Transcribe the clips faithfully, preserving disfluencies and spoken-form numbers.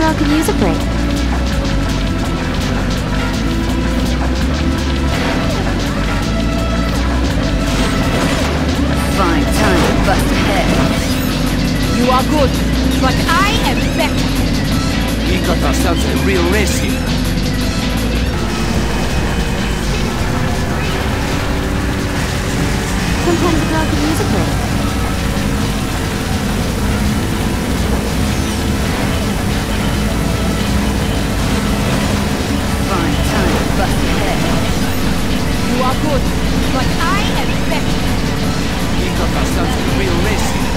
dog could use a break. Fine time to bust ahead. You are good, but I am better. We got ourselves a real race here. Sometimes a dog could use a break. Fine time to bust ahead. You are good, but I am better. We got ourselves a real race here.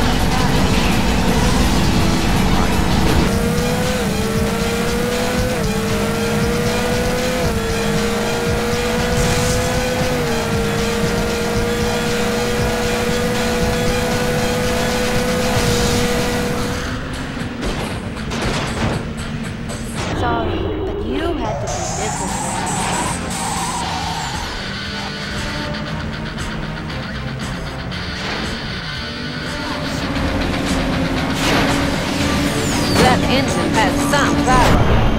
Sorry, but you had to be disciplined. That engine has some power.